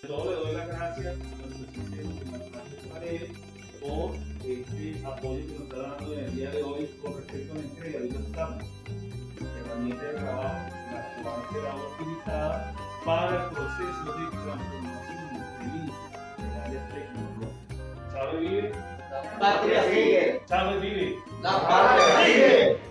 Todo le doy las gracias a nuestro presidente Paredes por este apoyo que nos está dando en el día de hoy con respecto a la entrega de los campos, herramientas de trabajo, la cual ha quedado utilizada para el proceso de transformación de INSE en áreas tecnológicas. Chávez vive, La patria sigue. Chávez vive, La patria sigue.